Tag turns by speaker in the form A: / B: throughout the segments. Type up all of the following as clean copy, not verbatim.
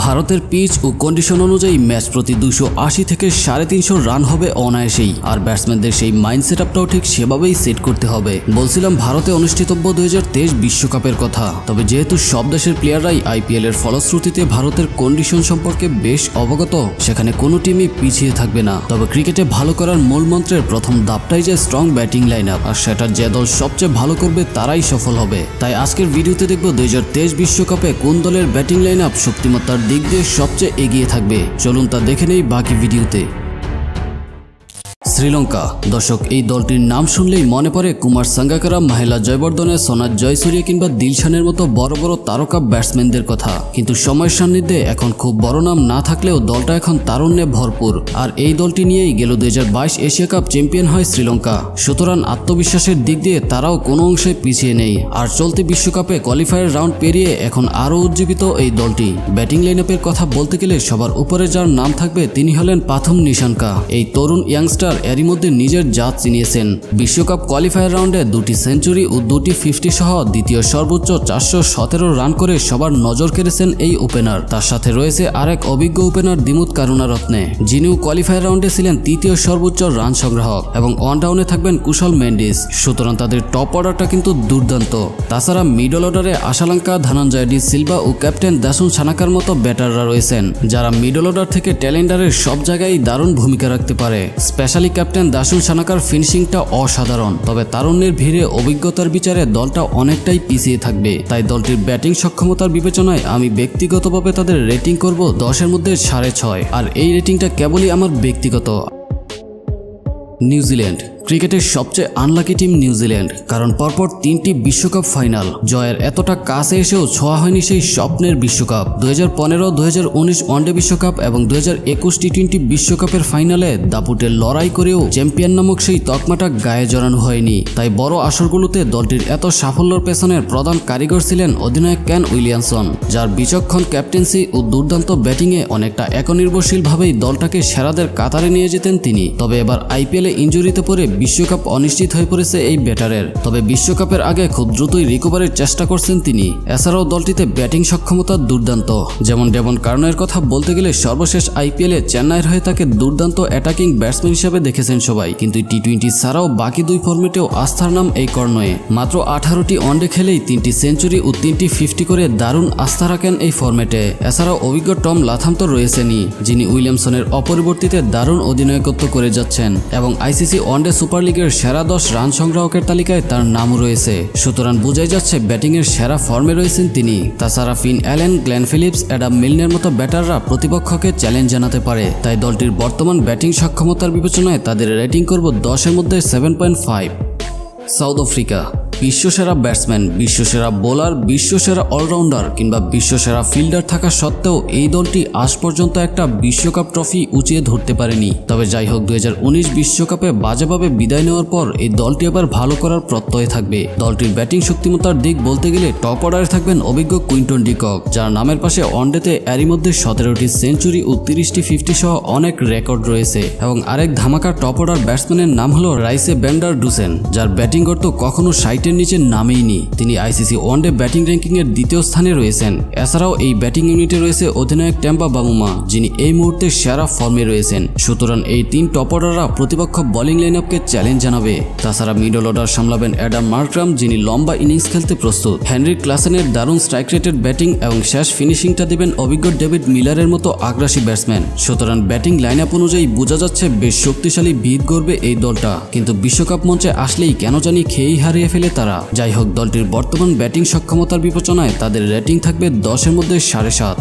A: ভারতের পিচ ও কন্ডিশন অনুযায়ী ম্যাচ প্রতি 280 থেকে 350 রান হবে অনায়াসেই, আর ব্যাটসম্যানদের সেই মাইন্ড সেটআপটাও ঠিক সেভাবেই সেট করতে হবে। বলছিলাম ভারতে অনুষ্ঠিতব্য 2023 বিশ্বকাপের কথা, তবে যেহেতু সব দেশের প্লেয়াররাই আইপিএল এর ফলশ্রুতিতে ভারতের কন্ডিশন সম্পর্কে বেশ অবগত, সেখানে কোনো টিমই পিছিয়ে থাকবে না। তবে ক্রিকেটে ভালো করার মূল মন্ত্রের প্রথম ধাপটাই যে স্ট্রং ব্যাটিং লাইন আপ, আর সেটা যে দল সবচেয়ে ভালো করবে তারাই সফল হবে। তাই আজকের ভিডিওতে দেখব 2023 বিশ্বকাপে কোন দলের ব্যাটিং লাইন আপ শক্তিমত্তার দিক দিয়ে সবচেয়ে এগিয়ে থাকবে। চলুন তা দেখে নেই বাকি ভিডিওতে। শ্রীলঙ্কা। দর্শক, এই দলটির নাম শুনলেই মনে পড়ে কুমার সাঙ্গাকারা, মাহেলা জয়বর্ধনে, সোনাজ জয়সূরিয়া কিংবা দিলশানের মতো বড় বড় তারকা ব্যাটসম্যানদের কথা। কিন্তু সময়ের সান্নিধ্যে এখন খুব বড় নাম না থাকলেও দলটা এখন তারুণ্যে ভরপুর। আর এই দলটি নিয়েই গেল 2022 এশিয়া কাপ চ্যাম্পিয়ন হয় শ্রীলঙ্কা। সুতরাং আত্মবিশ্বাসের দিক দিয়ে তারাও কোনো অংশে পিছিয়ে নেই। আর চলতি বিশ্বকাপে কোয়ালিফায়ার রাউন্ড পেরিয়ে এখন আরও উজ্জীবিত এই দলটি। ব্যাটিং লাইন আপের কথা বলতে গেলে সবার উপরে যার নাম থাকবে তিনি হলেন পাথম নিশাঙ্কা। এই তরুণ ইয়াংস্টার এরই মধ্যে নিজের জাত চিনিয়েছেন। বিশ্বকাপ কোয়ালিফায়ার রাউন্ডে 2টি সেঞ্চুরি ও 2টি 50 সহ দ্বিতীয় সর্বোচ্চ 417 রান করে সবার নজর কেড়েছেন এই ওপেনার। তার সাথে রয়েছে আরেক অভিজ্ঞ ওপেনার দিমুত কারুনারত্নে, যিনিও কোয়ালিফায়ার রাউন্ডে ছিলেন তৃতীয় সর্বোচ্চ রান সংগ্রাহক, এবং ওয়ান ডাউনে থাকবেন কুশল মেন্ডিস। সুতরাং তাদের টপ অর্ডারটা কিন্তু দুর্দান্ত। তাছাড়া মিডল অর্ডারে আশালঙ্কা, ধনঞ্জয় ডি সিলভা ও ক্যাপ্টেন দাসুন সানাকার মতো ব্যাটাররা রয়েছেন, যারা মিডল অর্ডার থেকে ট্যালেন্ডারের সব জায়গায় দারুণ ভূমিকা রাখতে পারে। স্পেশালি ক্যাপ্টেন দাসুন সানাকার ফিনিশিংটা অসাধারণ। তবে তারুণ্যের ভিড়ে অভিজ্ঞতার বিচারে দলটা অনেকটাই পিছিয়ে থাকবে। তাই দলটির ব্যাটিং সক্ষমতার বিবেচনায় আমি ব্যক্তিগতভাবে তাদের রেটিং করব 10-এর মধ্যে 6.5, আর এই রেটিংটা কেবলই আমার ব্যক্তিগত। নিউজিল্যান্ড। ক্রিকেটের সবচেয়ে আনলাকি টিম নিউজিল্যান্ড, কারণ পরপর 3টি বিশ্বকাপ ফাইনাল জয়ের এতটা কাছে এসেও ছোঁয়া হয়নি সেই স্বপ্নের বিশ্বকাপ। 2015, 2019 ওয়ানডে বিশ্বকাপ এবং 2021 টি20 বিশ্বকাপের ফাইনালে দাপুটের লড়াই করেও চ্যাম্পিয়ন নামক সেই তকমাটা গায়ে জড়ানো হয়নি। তাই বড় আসরগুলোতে দলটির এত সাফল্যের পেছনের প্রধান কারিগর ছিলেন অধিনায়ক কেন উইলিয়ামসন, যার বিচক্ষণ ক্যাপ্টেন্সি ও দুর্দান্ত ব্যাটিংয়ে অনেকটা একনির্ভরশীলভাবেই দলটাকে সেরাদের কাতারে নিয়ে যেতেন তিনি। তবে এবার আইপিএলে ইনজুরিতে পড়ে বিশ্বকাপ অনিশ্চিত হয়ে পড়েছে এই ব্যাটারের। তবে বিশ্বকাপের আগে খুব দ্রুতই রিকভারির চেষ্টা করছেন তিনি। এছাড়াও দলটিতে ব্যাটিং সক্ষমতা দুর্দান্ত। যেমন ডেভন কার্নের কথা বলতে গেলে সর্বশেষ আইপিএলে চেন্নাইয়ের হয়ে তাকে দুর্দান্ত অ্যাটাকিং ব্যাটসম্যান হিসেবে দেখেছেন সবাই, কিন্তু টি20 ছাড়াও বাকি 2 ফরম্যাটেও আস্থার নাম এই কর্নয়ে। মাত্র 18টি ওয়ানডে খেলেই 3টি সেঞ্চুরি ও 3টি 50 করে দারুণ আস্থা রাখেন এই ফরম্যাটে। এছাড়াও অভিজ্ঞ টম লাথাম তো রয়েছেনই, যিনি উইলিয়ামসনের অপরিবর্তিতে দারুণ অধিনায়কত্ব করে যাচ্ছেন, এবং আইসিসি ওয়ানডে সুপার লিগের সেরা 10 রান সংগ্রাহকের তালিকায় তার নামও রয়েছে। সুতরাং বোঝাই যাচ্ছে ব্যাটিংয়ের সেরা ফর্মে রয়েছেন তিনি। তাছাড়া Finn Allen, Glenn Phillips, Adam মিলনের মতো ব্যাটাররা প্রতিপক্ষকে চ্যালেঞ্জ জানাতে পারে। তাই দলটির বর্তমান ব্যাটিং সক্ষমতার বিবেচনায় তাদের রেটিং করব 10-এর মধ্যে 7.5। South Africa. বিশ্বসেরা ব্যাটসম্যান, বিশ্বসেরা বোলার, বিশ্বসেরা অলরাউন্ডার কিংবা বিশ্বসেরা ফিল্ডার থাকা সত্ত্বেও এই দলটি আজ পর্যন্ত একটা বিশ্বকাপ ট্রফি উঁচিয়ে ধরতে পারেনি। তবে যাই হোক, 2019 বিশ্বকাপে বাজেভাবে বিদায় নেওয়ার পর এই দলটি এবার ভালো করার প্রত্যয় থাকবে। দলটির ব্যাটিং শক্তিমত্তার দিক বলতে গেলে টপ অর্ডারে থাকবেন অভিজ্ঞ কুইন্টন ডি কক, যার নামের পাশে ওয়ানডেতে এরই মধ্যে 17টি সেঞ্চুরি ও 30টি 50 সহ অনেক রেকর্ড রয়েছে। এবং আরেক ধামাকা টপ অর্ডার ব্যাটসম্যানের নাম হলো রাইসে ব্যান্ডার ডুসেন, যার ব্যাটিং করতে কখনো 60-এর নিচে নামেইনি। তিনি আইসিসি ওয়ানডে ব্যাটিং র্যাঙ্কিং এর 2য় স্থানে রয়েছেন। এছাড়াও এই ব্যাটিং ইউনিটে রয়েছে অধিনায়ক টেম্বা বামুমা, যিনি এই মুহূর্তে সেরা ফর্মে রয়েছেন। সুতরাং এই 3 টপ অর্ডাররা প্রতিপক্ষ বোলিং লাইন আপকে চ্যালেঞ্জ জানাবে। তাছাড়া মিডল অর্ডার সামলাবেন অ্যাডাম মার্ক্রাম, যিনি লম্বা ইনিংস খেলতে প্রস্তুত। হেনরি ক্লাসেনের দারুণ স্ট্রাইক রেটেড ব্যাটিং এবং শেষ ফিনিশিংটা দেবেন অভিজ্ঞ ডেভিড মিলারের মতো আগ্রাসী ব্যাটসম্যান। সুতরাং ব্যাটিং লাইন আপ অনুযায়ী বোঝা যাচ্ছে বেশ শক্তিশালী ভিত গড়বে এই দলটা। কিন্তু বিশ্বকাপ মঞ্চে আসলেই কেন জানি খেয়েই হারিয়ে ফেলে তারা। যাই হোক, দলটির বর্তমান ব্যাটিং সক্ষমতার বিবেচনায় তাদের রেটিং থাকবে 10-এর মধ্যে 7.5।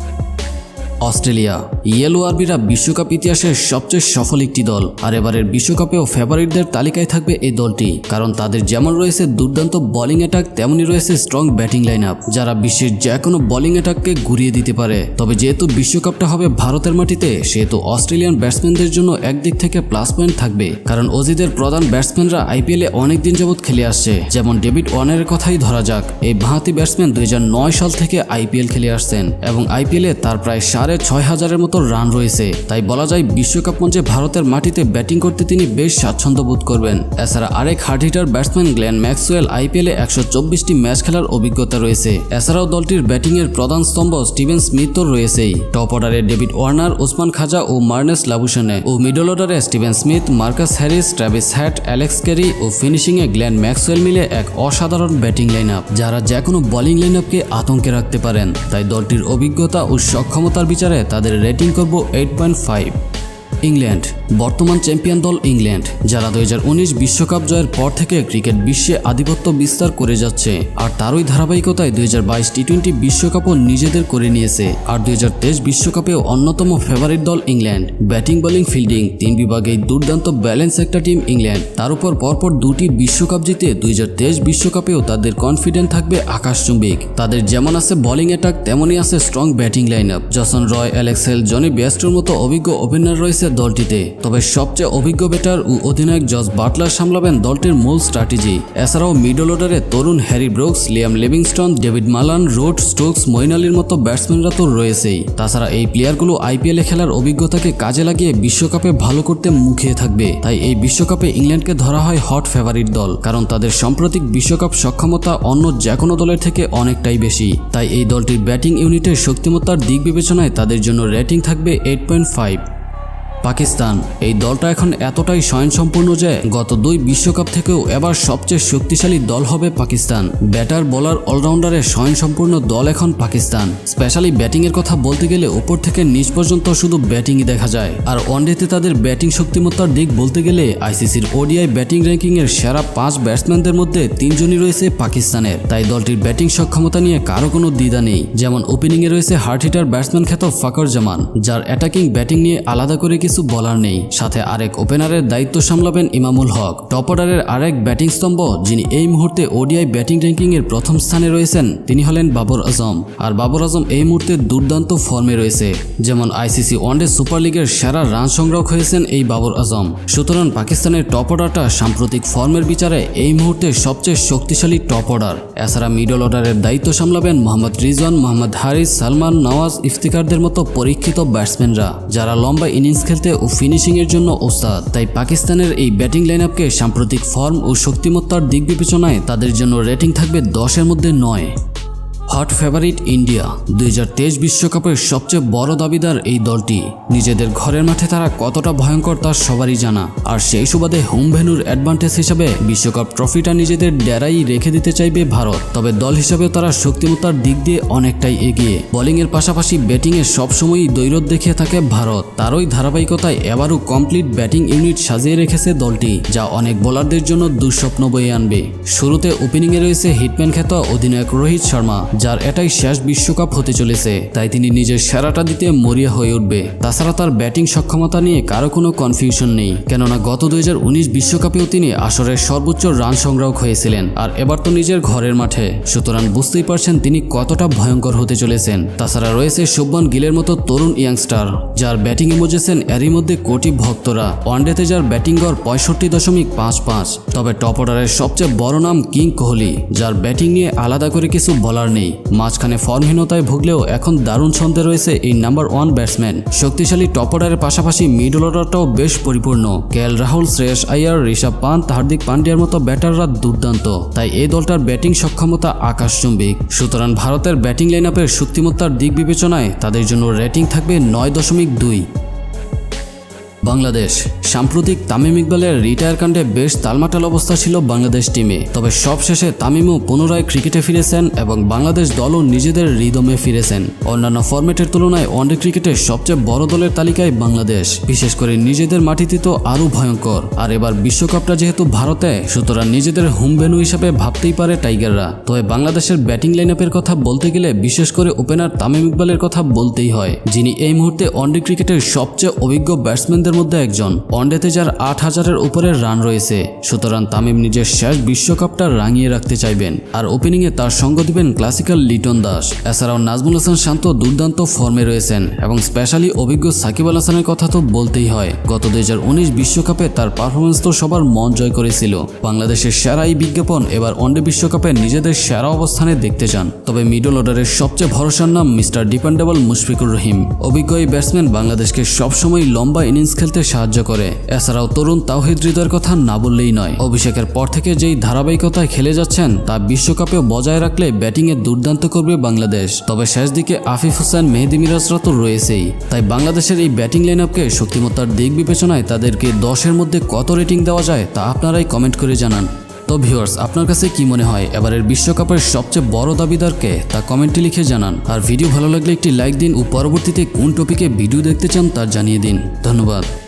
A: অস্ট্রেলিয়া। ইয়েলো আরবিরা বিশ্বকাপ ইতিহাসের সবচেয়ে সফল একটি দল, আর এবারের বিশ্বকাপেও ফেভারিটদের তালিকায় থাকবে এই দলটি, কারণ তাদের যেমন রয়েছে দুর্দান্ত বোলিং অ্যাটাক, তেমনি রয়েছে স্ট্রং ব্যাটিং লাইন আপ, যারা বিশ্বের যে কোনো বোলিং অ্যাটাককে ঘুরিয়ে দিতে পারে। তবে যেহেতু বিশ্বকাপটা হবে ভারতের মাটিতে, সেহেতু অস্ট্রেলিয়ান ব্যাটসম্যানদের জন্য একদিক থেকে প্লাস পয়েন্ট থাকবে, কারণ অজিদের প্রধান ব্যাটসম্যানরা আইপিএলে অনেকদিন যাবৎ খেলে আসছে। যেমন ডেভিড ওয়ার্নারের কথাই ধরা যাক, এই বাঁহাতি ব্যাটসম্যান 2009 সাল থেকে আইপিএল খেলে আসছেন এবং আইপিএলে তার প্রায় 6,500-এর মতো রান রয়েছে, তাই বলা যায় বিশ্বকাপ মঞ্চে ভারতের মাটিতে ব্যাটিং করতে তিনি বেশ স্বাচ্ছন্দ্য বোধ করবেন। এছাড়া আরেক hard hitter batsman Glenn Maxwell আইপিএলে 124টি ম্যাচ খেলার অভিজ্ঞতা রয়েছে। এছাড়াও দলটির ব্যাটিংয়ের প্রধান স্তম্ভ স্টিভেন স্মিথ তো রয়েছেই। টপ অর্ডারে ডেভিড ওয়ার্নার, ওসমান খাজা ও মার্নেস লাবুশানে ও মিডল অর্ডারে Steven Smith, Marcus Harris, Travis Head, Alex Carey ও ফিনিশিংয়ে গ্লেন ম্যাক্সওয়েল মিলে এক অসাধারণ ব্যাটিং লাইন আপ, যারা যে কোনো বোলিং লাইন আপকে আতঙ্কে রাখতে পারেন। তাই দলটির অভিজ্ঞতা ও সক্ষমতার বিচারে তাদের রেটিং করব 8.5। ইংল্যান্ড বর্তমান চ্যাম্পিয়ন দল ইংল্যান্ড, যারা 2019 বিশ্বকাপ জয়ের পর থেকে ক্রিকেট বিশ্বে আধিপত্য বিস্তার করে যাচ্ছে, আর তারই ধারাবাহিকতায় 2022 টি-20 বিশ্বকাপও নিজেদের করে নিয়েছে। আর 2023 বিশ্বকাপেও অন্যতম ফেভারিট দল ইংল্যান্ড। ব্যাটিং, বোলিং, ফিল্ডিং 3 বিভাগেই দুর্দান্ত ব্যালেন্স একটা টিম ইংল্যান্ড। তার উপর পরপর 2টি বিশ্বকাপ জিতে 2023 বিশ্বকাপেও তাদের কনফিডেন্ট থাকবে আকাশচুম্বিক। তাদের যেমন আছে বোলিং অ্যাটাক, তেমনই আছে strong batting line up. Jason Roy, Alex Hales, Jonny বেস্টোর মতো অভিজ্ঞ ওপেনার রয়েছে দলটিতে। তবে সবচেয়ে অভিজ্ঞ ব্যাটার ও অধিনায়ক জস বাটলার সামলাবেন দলটির মূল স্ট্র্যাটেজি। এছাড়াও মিডল অর্ডারে তরুণ Harry Brooks, Liam Livingstone, David Malan, Root, Stokes, Moeen আলীর মতো ব্যাটসম্যানরা তো রয়েছেই। তাছাড়া এই প্লেয়ারগুলো আইপিএলে খেলার অভিজ্ঞতাকে কাজে লাগিয়ে বিশ্বকাপে ভালো করতে মুখিয়ে থাকবে। তাই এই বিশ্বকাপে ইংল্যান্ডকে ধরা হয় হট ফেভারিট দল, কারণ তাদের সাম্প্রতিক বিশ্বকাপ সক্ষমতা অন্য যে কোনো দলের থেকে অনেকটাই বেশি। তাই এই দলটির ব্যাটিং ইউনিটের শক্তিমত্তার দিক বিবেচনায় তাদের জন্য রেটিং থাকবে 8.5। পাকিস্তান এই দলটা এখন এতটাই স্বয়ংসম্পূর্ণ যে গত 2 বিশ্বকাপ থেকেও এবার সবচেয়ে শক্তিশালী দল হবে পাকিস্তান। ব্যাটার, বোলার, অলরাউন্ডারের স্বয়ংসম্পূর্ণ দল এখন পাকিস্তান। স্পেশালি ব্যাটিংয়ের কথা বলতে গেলে উপর থেকে নিচ পর্যন্ত শুধু ব্যাটিংই দেখা যায়। আর ওয়ানডেতে তাদের ব্যাটিং শক্তিমত্তার দিক বলতে গেলে আইসিসির ওডিআই ব্যাটিং র্যাঙ্কিংয়ের সেরা 5 ব্যাটসম্যানদের মধ্যে 3 জনই রয়েছে পাকিস্তানের। তাই দলটির ব্যাটিং সক্ষমতা নিয়ে কারো কোনো দ্বিধা নেই। যেমন ওপেনিংয়ে রয়েছে হার্ড হিটার ব্যাটসম্যান খ্যাত ফখর জামান, যার অ্যাটাকিং ব্যাটিং নিয়ে আলাদা করে কিছু বলার নেই। সাথে আরেক ওপেনারের দায়িত্ব সামলাবেন ইমামুল হক। টপ অর্ডারের আরেক ব্যাটিং স্তম্ভ, যিনি এই মুহূর্তে ওডিআই ব্যাটিং র্যাঙ্কিং এর প্রথম স্থানে রয়েছেন, তিনি হলেন বাবর আজম। আর বাবর আজম এই মুহূর্তে দুর্দান্ত ফর্মে রয়েছে। যেমন আইসিসি ওয়ানডে সুপার লিগের সেরা রান সংগ্রাহক হয়েছেন এই বাবর আজম। সুতরাং পাকিস্তানের টপ অর্ডারটা সাম্প্রতিক ফর্মের বিচারে এই মুহূর্তে সবচেয়ে শক্তিশালী টপ অর্ডার। এছাড়া মিডল অর্ডারের দায়িত্ব সামলাবেন মোহাম্মদ রিজওয়ান, মোহাম্মদ হারিস, সালমান, নওয়াজ, ইফতিকারদের মতো পরীক্ষিত ব্যাটসম্যানরা, যারা লম্বা ইনিংস খেলতে ও ফিনিশিং এর জন্য ওস্তাদ। তাই পাকিস্তানের এই ব্যাটিং লাইন আপকে সাম্প্রতিক ফর্ম ও শক্তিমত্তার দিক বিবেচনায় তাদের জন্য রেটিং থাকবে 10-এর মধ্যে 9। হট ফেভারিট ইন্ডিয়া 2023 বিশ্বকাপের সবচেয়ে বড় দাবিদার এই দলটি। নিজেদের ঘরের মাঠে তারা কতটা ভয়ঙ্কর তা সবারই জানা। আর সেই সুবাদে হোম ভেন্যুর অ্যাডভান্টেজ হিসেবে বিশ্বকাপ ট্রফিটা নিজেদের ডেরাই রেখে দিতে চাইবে ভারত। তবে দল হিসেবেও তারা শক্তিমত্তার দিক দিয়ে অনেকটাই এগিয়ে। বোলিংয়ের পাশাপাশি ব্যাটিংয়ে সবসময়ই দৈরত দেখিয়ে থাকে ভারত। তারই ধারাবাহিকতায় এবারও কমপ্লিট ব্যাটিং ইউনিট সাজিয়ে রেখেছে দলটি, যা অনেক বোলারদের জন্য দুঃস্বপ্ন বয়ে আনবে। শুরুতে ওপেনিংয়ে রয়েছে হিটম্যান খ্যাত অধিনায়ক রোহিত শর্মা, যার এটাই শেষ বিশ্বকাপ হতে চলেছে। তাই তিনি নিজের সেরাটা দিতে মরিয়া হয়ে উঠবে। তাছাড়া তার ব্যাটিং সক্ষমতা নিয়ে কারো কোনো কনফিউশন নেই, কেননা গত 2019 বিশ্বকাপেও তিনি আসরের সর্বোচ্চ রান সংগ্রাহক হয়েছিলেন। আর এবার তো নিজের ঘরের মাঠে, সুতরাং বুঝতেই পারছেন তিনি কতটা ভয়ঙ্কর হতে চলেছেন। তাছাড়া রয়েছে শুভমান গিলের মতো তরুণ ইয়াংস্টার, যার ব্যাটিংয়ে মজেছেন এরই মধ্যে কোটি ভক্তরা। ওয়ানডেতে যার ব্যাটিং গড় 65.55। তবে টপ অর্ডারের সবচেয়ে বড় নাম কিং কোহলি, যার ব্যাটিং নিয়ে আলাদা করে কিছু বলার নেই। মাঝখানে ফর্মহীনতায় ভুগলেও এখন দারুণ ছন্দে রয়েছে এই নাম্বার 1 ব্যাটসম্যান। শক্তিশালী টপ অর্ডারের পাশাপাশি মিডল অর্ডারটাও বেশ পরিপূর্ণ। কেএল রাহুল, শ্রেয়স আইয়ার, ঋষভ পান্ত, হার্দিক পান্ডিয়ার মতো ব্যাটাররা দুর্দান্ত। তাই এই দলটার ব্যাটিং সক্ষমতা আকাশচুম্বিক। সুতরাং ভারতের ব্যাটিং লাইন আপের শক্তিমত্তার দিক বিবেচনায় তাদের জন্য রেটিং থাকবে 9.2। বাংলাদেশ সাম্প্রতিক তামিম ইকবালের রিটায়ার কাণ্ডে বেশ তালমাটাল অবস্থা ছিল বাংলাদেশ টিমে। তবে সবশেষে তামিমও পুনরায় ক্রিকেটে ফিরেছেন এবং বাংলাদেশ দলও নিজেদের রিদমে ফিরেছেন। অন্যান্য ফরম্যাটের তুলনায় ওয়ানডে ক্রিকেটে সবচেয়ে বড় দলের তালিকায় বাংলাদেশ, বিশেষ করে নিজেদের মাটিতে তো আরও ভয়ঙ্কর। আর এবার বিশ্বকাপটা যেহেতু ভারতে, সুতরাং নিজেদের হোম ভেন্যু হিসাবে ভাবতেই পারে টাইগাররা। তবে বাংলাদেশের ব্যাটিং লাইন আপের কথা বলতে গেলে বিশেষ করে ওপেনার তামিম ইকবালের কথা বলতেই হয়, যিনি এই মুহূর্তে ওয়ানডে ক্রিকেটের সবচেয়ে অভিজ্ঞ ব্যাটসম্যানদের ব্যাটসম্যানদের মধ্যে একজন। ওয়ানডেতে যার ৮,০০০-এর উপরে রান রয়েছে, সুতরাং তামিম নিজের শেষ বিশ্বকাপটা রাঙিয়ে রাখতে চাইবেন। আর ওপেনিংয়ে তার সঙ্গ দিবেন ক্লাসিক্যাল লিটন দাস। এছাড়াও নাজমুল হাসান শান্ত দুর্দান্ত ফর্মে রয়েছেন এবং স্পেশালি অভিজ্ঞ সাকিব আল হাসানের কথা তো বলতেই হয়। গত 2019 বিশ্বকাপে তার পারফরমেন্স তো সবার মন জয় করেছিল। বাংলাদেশের সেরা এই বিজ্ঞাপন এবার ওয়ানডে বিশ্বকাপে নিজেদের সেরা অবস্থানে দেখতে চান। তবে মিডল অর্ডারের সবচেয়ে ভরসার নাম মিস্টার ডিপেন্ডেবল মুশফিকুর রহিম। অভিজ্ঞ এই ব্যাটসম্যান বাংলাদেশকে সবসময় লম্বা ইনিংস খেলতে সাহায্য করে। এছাড়াও তরুণ তাওহিদ হৃদয়ের কথা না বললেই নয়। অভিষেকের পর থেকে যেই ধারাবাহিকতায় খেলে যাচ্ছেন তা বিশ্বকাপেও বজায় রাখলে ব্যাটিংয়ে দুর্দান্ত করবে বাংলাদেশ। তবে শেষ দিকে আফিফ হোসেন, মেহেদী মিরাজরা তো রয়েছেই। তাই বাংলাদেশের এই ব্যাটিং লাইন আপকে শক্তিমত্তার দিক বিবেচনায় তাদেরকে 10-এর মধ্যে কত রেটিং দেওয়া যায় তা আপনারাই কমেন্ট করে জানান। তো ভিউয়ার্স, আপনার কাছে কি মনে হয় এবারের বিশ্বকাপের সবচেয়ে বড় দাবিদারকে তা কমেন্টে লিখে জানান। আর ভিডিও ভালো লাগলে একটি লাইক দিন ও পরবর্তীতে কোন টপিকে ভিডিও দেখতে চান তা জানিয়ে দিন। ধন্যবাদ।